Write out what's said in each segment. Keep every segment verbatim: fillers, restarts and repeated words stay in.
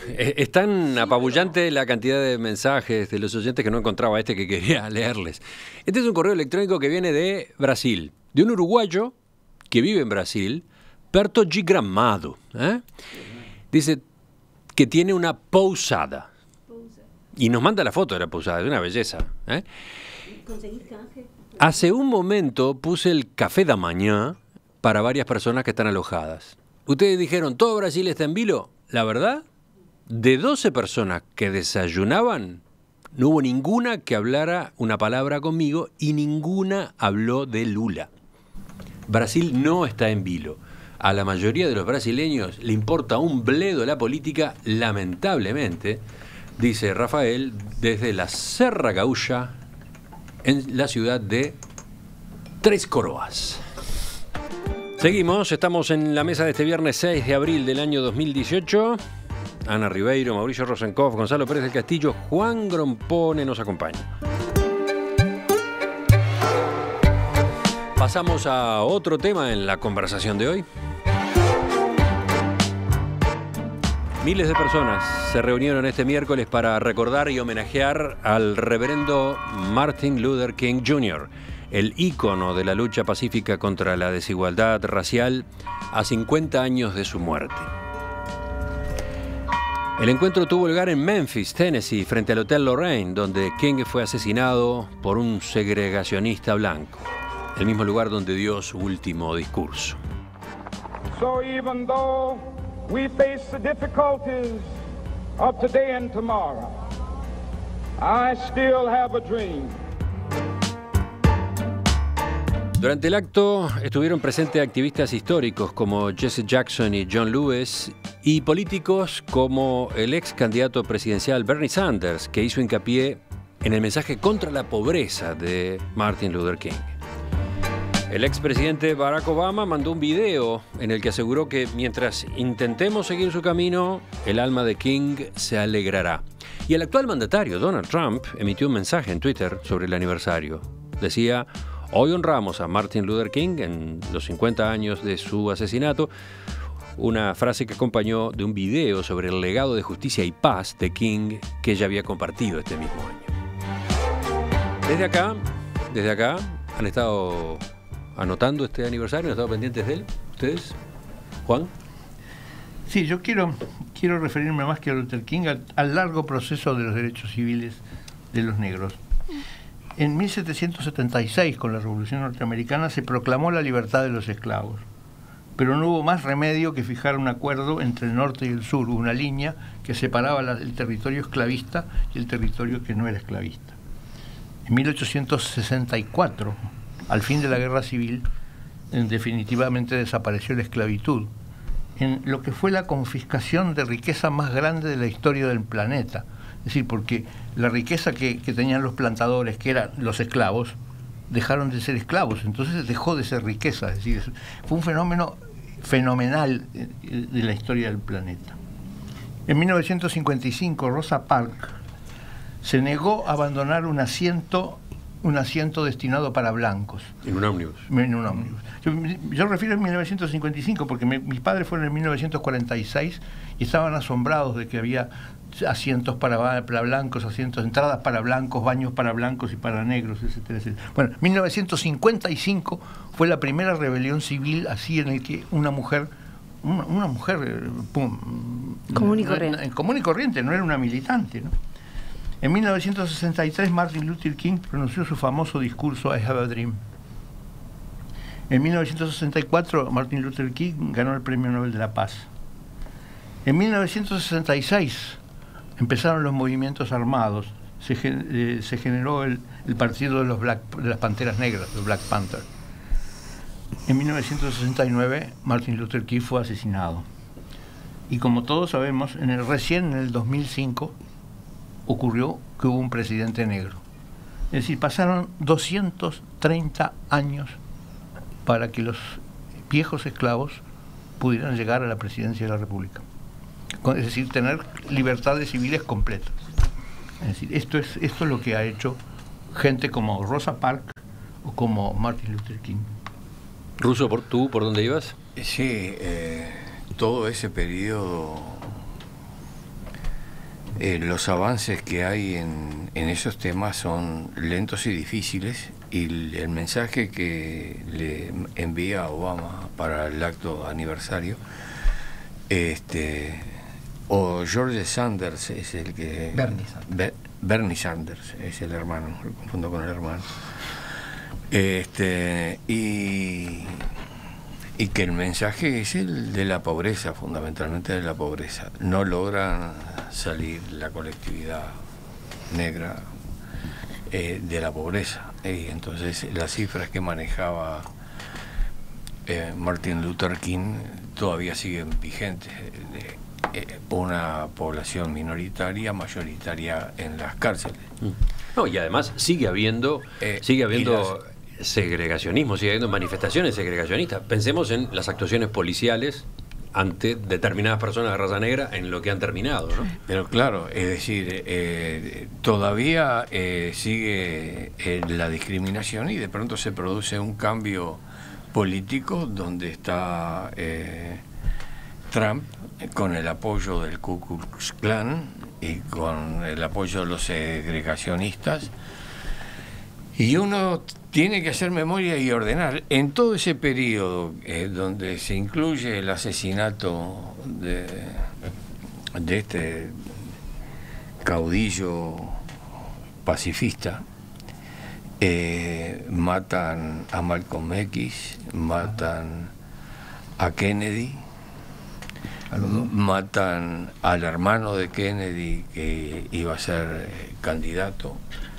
es, es tan apabullante la cantidad de mensajes de los oyentes que no encontraba este que quería leerles. Este es un correo electrónico que viene de Brasil, de un uruguayo que vive en Brasil, Perto de Gramado. ¿eh? Dice que tiene una pousada. Y nos manda la foto de la pousada, es una belleza. ¿eh? Hace un momento puse el café da mañana para varias personas que están alojadas. Ustedes dijeron, ¿todo Brasil está en vilo? La verdad, de doce personas que desayunaban, no hubo ninguna que hablara una palabra conmigo y ninguna habló de Lula. Brasil no está en vilo. A la mayoría de los brasileños le importa un bledo la política, lamentablemente, dice Rafael, desde la Serra Gaúcha, en la ciudad de Tres Coroas. Seguimos, estamos en la mesa de este viernes seis de abril del año dos mil dieciocho. Ana Ribeiro, Mauricio Rosenkopf, Gonzalo Pérez del Castillo, Juan Grompone nos acompaña. Pasamos a otro tema en la conversación de hoy. Miles de personas se reunieron este miércoles para recordar y homenajear al reverendo Martin Luther King junior, el ícono de la lucha pacífica contra la desigualdad racial a cincuenta años de su muerte. El encuentro tuvo lugar en Memphis, Tennessee, frente al Hotel Lorraine, donde King fue asesinado por un segregacionista blanco, el mismo lugar donde dio su último discurso. So even though we face the difficulties of today and tomorrow, I still have a dream. Durante el acto estuvieron presentes activistas históricos como Jesse Jackson y John Lewis y políticos como el ex candidato presidencial Bernie Sanders, que hizo hincapié en el mensaje contra la pobreza de Martin Luther King. El expresidente Barack Obama mandó un video en el que aseguró que mientras intentemos seguir su camino, el alma de King se alegrará. Y el actual mandatario, Donald Trump, emitió un mensaje en Twitter sobre el aniversario. Decía: hoy honramos a Martin Luther King en los cincuenta años de su asesinato, una frase que acompañó de un video sobre el legado de justicia y paz de King que ella había compartido este mismo año. Desde acá, desde acá, han estado anotando este aniversario, han estado pendientes de él, ¿ustedes? ¿Juan? Sí, yo quiero, quiero referirme más que a Luther King al, al largo proceso de los derechos civiles de los negros. En mil setecientos setenta y seis, con la Revolución Norteamericana, se proclamó la libertad de los esclavos, pero no hubo más remedio que fijar un acuerdo entre el norte y el sur, una línea que separaba la, el territorio esclavista y el territorio que no era esclavista. En mil ochocientos sesenta y cuatro, al fin de la Guerra Civil, definitivamente desapareció la esclavitud, en lo que fue la confiscación de riqueza más grande de la historia del planeta. Es decir, porque la riqueza que, que tenían los plantadores, que eran los esclavos, dejaron de ser esclavos, entonces dejó de ser riqueza. Es decir, fue un fenómeno fenomenal de la historia del planeta. En mil novecientos cincuenta y cinco, Rosa Parks se negó a abandonar un asiento, un asiento destinado para blancos. En un ómnibus. En un ómnibus. Yo, yo refiero en mil novecientos cincuenta y cinco porque me, mis padres fueron en mil novecientos cuarenta y seis y estaban asombrados de que había asientos para, para blancos, asientos, entradas para blancos, baños para blancos y para negros, etcétera, etcétera. Bueno, mil novecientos cincuenta y cinco fue la primera rebelión civil así en el que una mujer, una, una mujer pum, común y no, corriente. No, común y corriente, no era una militante, ¿no? En mil novecientos sesenta y tres, Martin Luther King pronunció su famoso discurso I Have a Dream. En mil novecientos sesenta y cuatro, Martin Luther King ganó el Premio Nobel de la Paz. En mil novecientos sesenta y seis empezaron los movimientos armados, se, eh, se generó el, el partido de, los Black, de las Panteras Negras, los Black Panther. En mil novecientos sesenta y nueve, Martin Luther King fue asesinado. Y como todos sabemos, en el, recién en el dos mil cinco ocurrió que hubo un presidente negro. Es decir, pasaron doscientos treinta años para que los viejos esclavos pudieran llegar a la presidencia de la República. Es decir, tener libertades civiles completas. Es decir, esto es, esto es lo que ha hecho gente como Rosa Parks o como Martin Luther King. Russo, ¿por, ¿tú por dónde ibas? Sí, eh, todo ese periodo Eh, los avances que hay en, en esos temas son lentos y difíciles, y el, el mensaje que le envía Obama para el acto aniversario, este, o George Sanders es el que... Bernie Sanders. Be, Bernie Sanders es el hermano, lo confundo con el hermano. Este, y... y que el mensaje es el de la pobreza, fundamentalmente de la pobreza. No logran salir la colectividad negra eh, de la pobreza. Y entonces las cifras que manejaba eh, Martin Luther King todavía siguen vigentes. De, eh, una población minoritaria, mayoritaria en las cárceles. No, y además sigue habiendo, eh, sigue habiendo segregacionismo, sigue habiendo manifestaciones segregacionistas. Pensemos en las actuaciones policiales ante determinadas personas de raza negra en lo que han terminado, ¿no? Pero claro, es decir, eh, todavía eh, sigue eh, la discriminación, y de pronto se produce un cambio político donde está eh, Trump con el apoyo del Ku Klux Klan y con el apoyo de los segregacionistas. Y uno tiene que hacer memoria y ordenar. En todo ese periodo eh, donde se incluye el asesinato de, de este caudillo pacifista, eh, matan a Malcolm X, matan a Kennedy, matan al hermano de Kennedy que iba a ser eh, candidato.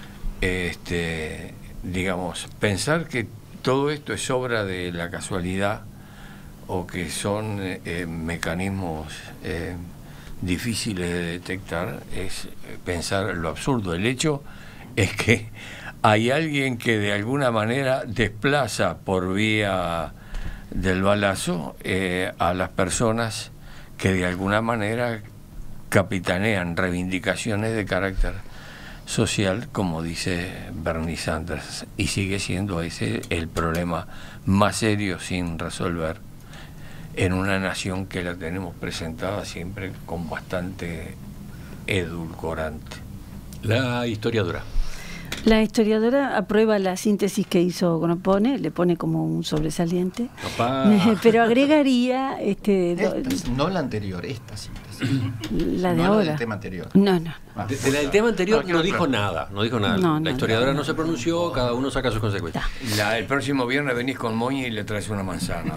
Este, digamos, pensar que todo esto es obra de la casualidad o que son eh, mecanismos eh, difíciles de detectar es pensar lo absurdo. El hecho es que hay alguien que de alguna manera desplaza por vía del balazo eh, a las personas que de alguna manera capitanean reivindicaciones de carácter social, como dice Bernie Sanders, y sigue siendo ese el problema más serio sin resolver en una nación que la tenemos presentada siempre con bastante edulcorante. La historiadora. La historiadora aprueba la síntesis que hizo Gropone, le pone como un sobresaliente, pero agregaría este, esta, no la anterior, esta síntesis. La de no ahora. La del tema anterior. No, no. De, de la del tema anterior no, no dijo nada, no dijo nada. No, la no, historiadora no, no se pronunció, cada uno saca sus consecuencias. La, el próximo viernes venís con Moña y le traes una manzana.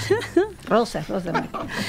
Rosas, rosas.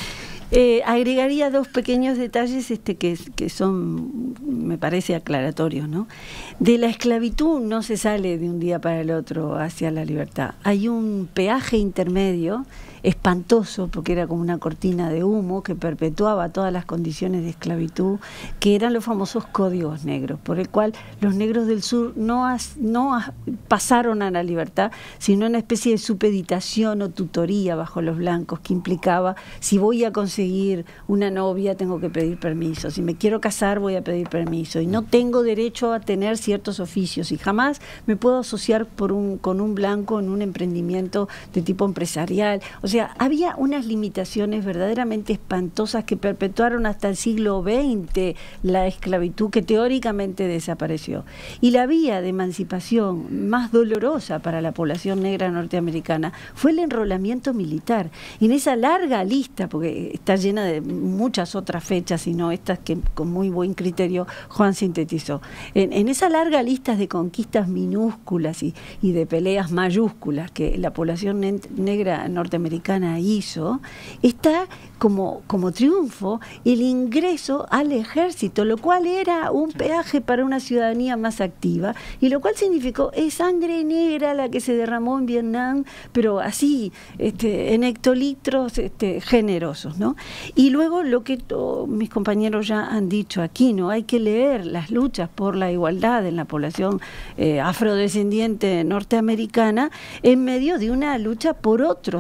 Eh, agregaría dos pequeños detalles este, que, que son, me parece, aclaratorios, ¿no? De la esclavitud no se sale de un día para el otro hacia la libertad. Hay un peaje intermedio espantoso, porque era como una cortina de humo que perpetuaba todas las condiciones de esclavitud, que eran los famosos códigos negros, por el cual los negros del sur no, as, no as, pasaron a la libertad, sino una especie de supeditación o tutoría bajo los blancos, que implicaba, si voy a conseguir una novia tengo que pedir permiso, si me quiero casar voy a pedir permiso, y no tengo derecho a tener ciertos oficios, y jamás me puedo asociar por un, con un blanco en un emprendimiento de tipo empresarial. O sea, había unas limitaciones verdaderamente espantosas que perpetuaron hasta el siglo veinte la esclavitud, que teóricamente desapareció. Y la vía de emancipación más dolorosa para la población negra norteamericana fue el enrolamiento militar. Y en esa larga lista, porque está llena de muchas otras fechas, sino estas que con muy buen criterio Juan sintetizó, en, en esa larga lista de conquistas minúsculas y, y de peleas mayúsculas que la población ne negra norteamericana hizo, está como, como triunfo el ingreso al ejército, lo cual era un peaje para una ciudadanía más activa, y lo cual significó es sangre negra la que se derramó en Vietnam, pero así, este, en hectolitros este, generosos, ¿no? Y luego lo que to, mis compañeros ya han dicho aquí, ¿no? Hay que leer las luchas por la igualdad en la población eh, afrodescendiente norteamericana en medio de una lucha por otros derechos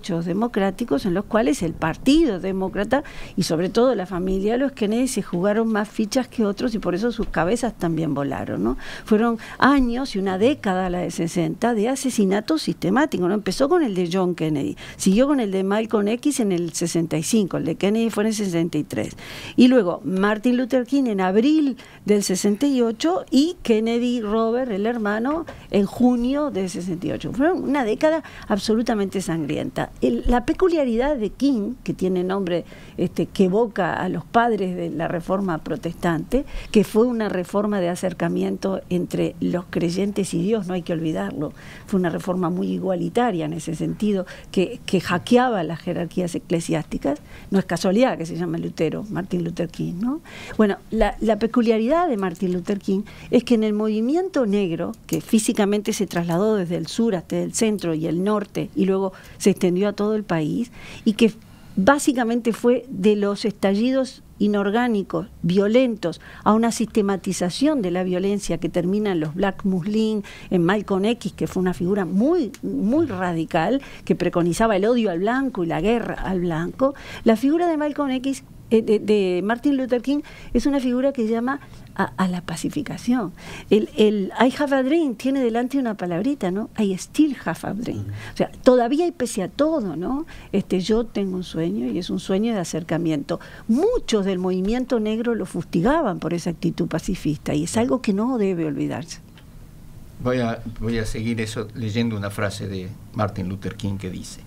hechos democráticos en los cuales el Partido Demócrata y sobre todo la familia de los Kennedy se jugaron más fichas que otros y por eso sus cabezas también volaron, ¿no? Fueron años y una década, la de sesenta, de asesinatos sistemáticos, ¿no? Empezó con el de John Kennedy, siguió con el de Malcolm X en el sesenta y cinco, el de Kennedy fue en el sesenta y tres, y luego Martin Luther King en abril del sesenta y ocho y Kennedy Robert, el hermano, en junio del sesenta y ocho. Fueron una década absolutamente sangrienta. El, la peculiaridad de King, que tiene nombre este, que evoca a los padres de la Reforma Protestante, que fue una reforma de acercamiento entre los creyentes y Dios, no hay que olvidarlo, fue una reforma muy igualitaria en ese sentido, que, que hackeaba las jerarquías eclesiásticas. No es casualidad que se llame Lutero, Martin Luther King, ¿no? Bueno, la, la peculiaridad de Martin Luther King es que en el movimiento negro, que físicamente se trasladó desde el sur hasta el centro y el norte y luego se extendió a todo el país, y que básicamente fue de los estallidos inorgánicos, violentos, a una sistematización de la violencia que termina en los Black Muslim, en Malcolm X, que fue una figura muy, muy radical, que preconizaba el odio al blanco y la guerra al blanco. La figura de Malcolm X, eh, de, de Martin Luther King, es una figura que llama a, a la pacificación. El, el I have a dream tiene delante una palabrita, ¿no? I still have a dream. O sea, todavía y pese a todo, ¿no? Este, yo tengo un sueño y es un sueño de acercamiento. Muchos del movimiento negro lo fustigaban por esa actitud pacifista y es algo que no debe olvidarse. Voy a, voy a seguir eso leyendo una frase de Martin Luther King que dice: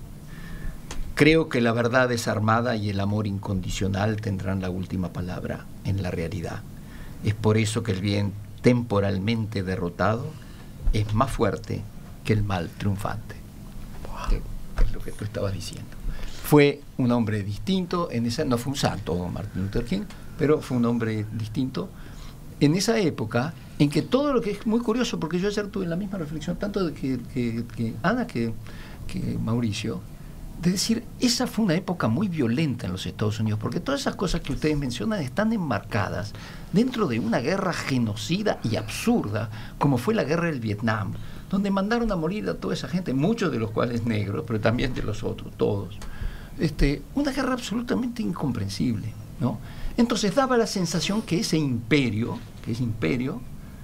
creo que la verdad desarmada y el amor incondicional tendrán la última palabra en la realidad. Es por eso que el bien temporalmente derrotado es más fuerte que el mal triunfante. Wow. Que es lo que tú estabas diciendo. Fue un hombre distinto, en esa, no fue un santo Martin Luther King, pero fue un hombre distinto en esa época en que todo lo que es muy curioso, porque yo ayer tuve la misma reflexión, tanto de que, que, que Ana que, que Mauricio, de decir, esa fue una época muy violenta en los Estados Unidos, porque todas esas cosas que ustedes mencionan están enmarcadas dentro de una guerra genocida y absurda, como fue la guerra del Vietnam, donde mandaron a morir a toda esa gente, muchos de los cuales negros, pero también de los otros, todos. Este, una guerra absolutamente incomprensible, ¿no? Entonces daba la sensación que ese imperio, que ese imperio,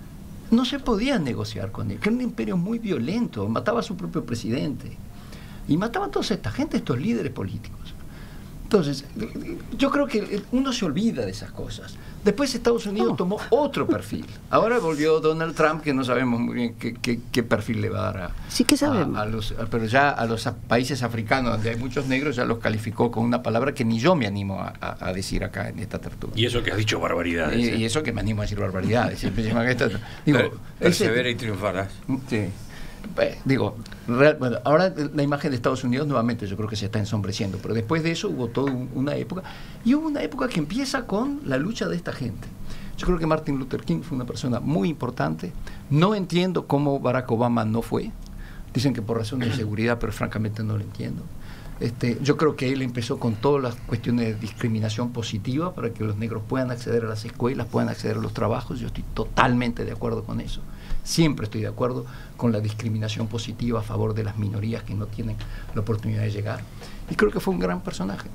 no se podía negociar con él, que era un imperio muy violento, mataba a su propio presidente. Y mataban a toda esta gente, estos líderes políticos. Entonces, yo creo que uno se olvida de esas cosas. Después Estados Unidos oh. tomó otro perfil. Ahora volvió Donald Trump, que no sabemos muy bien qué, qué, qué perfil le va a dar a, sí que sabemos. A, a los, a, pero ya a los países africanos, donde hay muchos negros, ya los calificó con una palabra que ni yo me animo a, a, a decir acá en esta tertulia. Y eso que has dicho barbaridades. Y, ¿eh? y eso que me animo a decir barbaridades. Digo, persevera y triunfarás. Sí. Digo, real, bueno, ahora la imagen de Estados Unidos nuevamente yo creo que se está ensombreciendo, pero después de eso hubo toda una época, y hubo una época que empieza con la lucha de esta gente. Yo creo que Martin Luther King fue una persona muy importante. No entiendo cómo Barack Obama no fue. Dicen que por razones de seguridad, pero francamente no lo entiendo. Este, yo creo que él empezó con todas las cuestiones de discriminación positiva para que los negros puedan acceder a las escuelas, puedan acceder a los trabajos. Yo estoy totalmente de acuerdo con eso. Siempre estoy de acuerdo con la discriminación positiva a favor de las minorías que no tienen la oportunidad de llegar. Y creo que fue un gran personaje.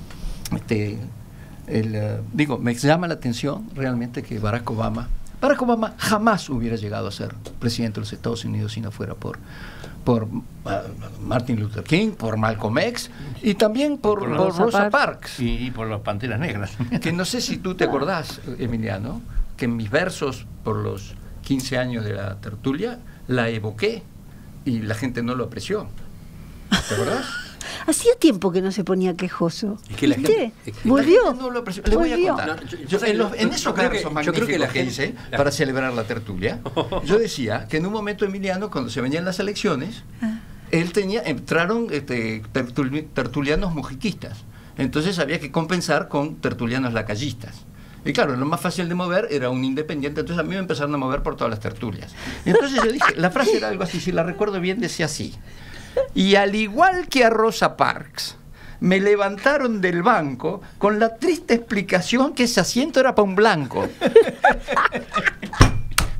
Este, el, uh, digo, me llama la atención realmente que Barack Obama, Barack Obama jamás hubiera llegado a ser presidente de los Estados Unidos si no fuera por, por uh, Martin Luther King, por Malcolm X y también por, por, por Rosa, Rosa Parks. Y, y por las Panteras Negras. Que no sé si tú te acordás, Emiliano, que en mis versos por los quince años de la tertulia la evoqué y la gente no lo apreció. ¿Te acordás? Hacía tiempo que no se ponía quejoso. Es que la gente, es que volvió. La gente no lo apreció. Le voy a contar. No, yo, yo, en, los, en esos versos magníficos yo creo que, la que hice la... para celebrar la tertulia, yo decía que en un momento, Emiliano, cuando se venían las elecciones, ah. él tenía, entraron este, tertul, tertulianos mujiquistas. Entonces había que compensar con tertulianos lacayistas. Y claro, lo más fácil de mover era un independiente, entonces a mí me empezaron a mover por todas las tertulias. Entonces yo dije, la frase era algo así, si la recuerdo bien, decía así: y al igual que a Rosa Parks, me levantaron del banco con la triste explicación que ese asiento era para un blanco.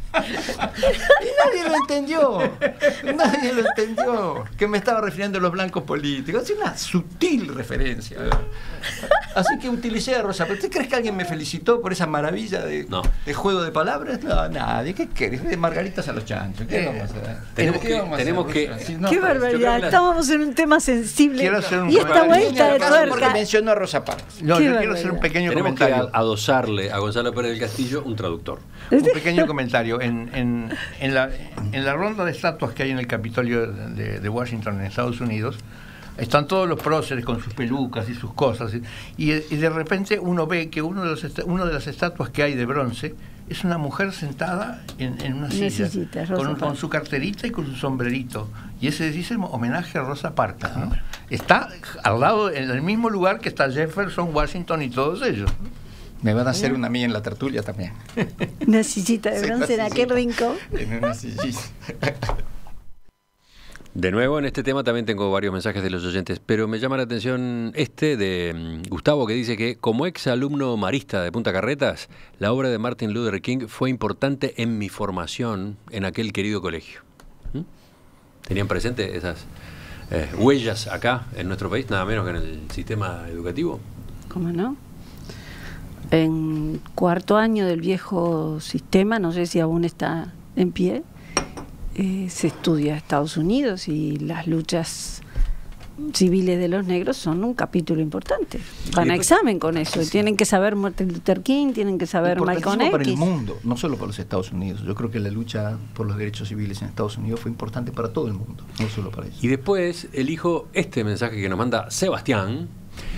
Y nadie lo entendió. Nadie lo entendió. Que me estaba refiriendo a los blancos políticos. Es una sutil referencia. Así que utilicé a Rosa Parks. ¿Usted cree que alguien me felicitó por esa maravilla de, no. de juego de palabras? No, nadie. ¿Qué querés? De margaritas a los chanchos. ¿Qué Eh, vamos a hacer? tenemos ¿Qué que- vamos a tenemos hacer, que- Rosa? Si no, Qué pues, barbaridad, la- estábamos en un tema sensible. Quiero hacer un Y esta comentario. vuelta de Porque tuerca. mencionó a Rosa Parks. No, Qué yo quiero barbaridad. hacer un pequeño Tenemos que comentario. a- adosarle a Gonzalo Pérez del Castillo un traductor. Un pequeño comentario. En, en, en, la, en la ronda de estatuas que hay en el Capitolio de, de Washington, en Estados Unidos, están todos los próceres con sus pelucas y sus cosas. Y, y de repente uno ve que uno de, los est- uno de las estatuas que hay de bronce es una mujer sentada en, en una Una silla, sillita, Rosa con, con Parks. su carterita y con su sombrerito. Y ese dice homenaje a Rosa Parks, ¿no? Está al lado, en el mismo lugar que está Jefferson, Washington y todos ellos. Me van a hacer una mía en la tertulia también. Una sillita de Sí, bronce en una aquel sillita. rincón. En una sillita. De nuevo, en este tema también tengo varios mensajes de los oyentes, pero me llama la atención este de mm, Gustavo, que dice que como ex alumno marista de Punta Carretas, la obra de Martin Luther King fue importante en mi formación en aquel querido colegio. ¿Mm? ¿Tenían presente esas eh, huellas acá en nuestro país, nada menos que en el sistema educativo? ¿Cómo no? En cuarto año del viejo sistema, no sé si aún está en pie, eh, se estudia Estados Unidos y las luchas civiles de los negros son un capítulo importante. Van a después- examen con eso. y Tienen que saber Martin Luther King, tienen que saber Malcolm Importantísimo para el X. mundo, no solo para los Estados Unidos. Yo creo que la lucha por los derechos civiles en Estados Unidos fue importante para todo el mundo, no solo para ellos. Y después elijo este mensaje que nos manda Sebastián,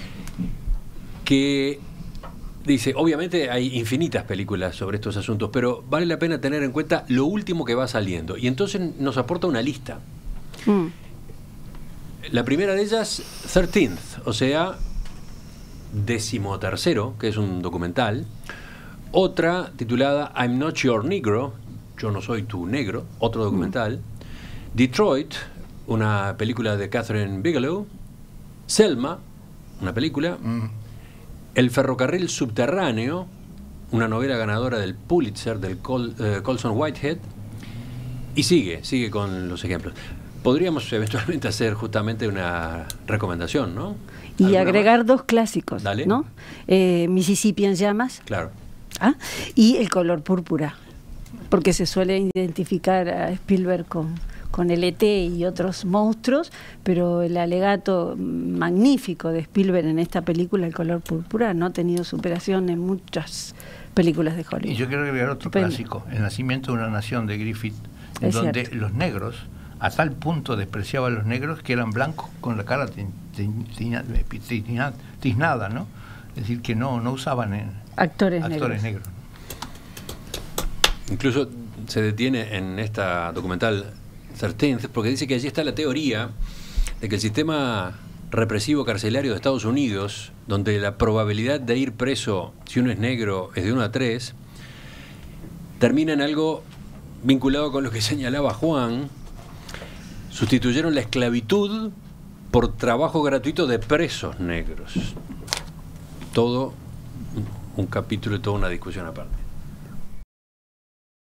que dice, obviamente hay infinitas películas sobre estos asuntos, pero vale la pena tener en cuenta lo último que va saliendo. Y entonces nos aporta una lista. Mm. La primera de ellas, thirteenth, o sea, decimotercero, que es un documental. Otra titulada I'm Not Your Negro, Yo no soy tu negro, otro documental. Detroit, una película de Catherine Bigelow. Selma, una película. Mm. El ferrocarril subterráneo, una novela ganadora del Pulitzer del Col, eh, Colson Whitehead. Y sigue, sigue con los ejemplos. Podríamos eventualmente hacer justamente una recomendación, ¿no? Y ¿Alguna agregar más? dos clásicos, Dale. ¿no? Eh, Mississippi en llamas, Claro. ¿ah? Y El color púrpura, porque se suele identificar a Spielberg con, con el E T y otros monstruos, pero el alegato magnífico de Spielberg en esta película, El color púrpura, no ha tenido superación en muchas películas de Hollywood. Y yo quiero agregar otro Estupendo. clásico, El nacimiento de una nación de Griffith, en Es donde cierto. los negros, a tal punto despreciaba a los negros que eran blancos con la cara tin- tin- tina- tina- tiznada, ¿no? Es decir, que no, no usaban eh, Actores, actores negros. negros. Incluso se detiene en esta documental thirteenth porque dice que allí está la teoría de que el sistema represivo carcelario de Estados Unidos, donde la probabilidad de ir preso si uno es negro es de uno a tres, termina en algo vinculado con lo que señalaba Juan. Sustituyeron la esclavitud por trabajo gratuito de presos negros. Todo un capítulo y toda una discusión aparte.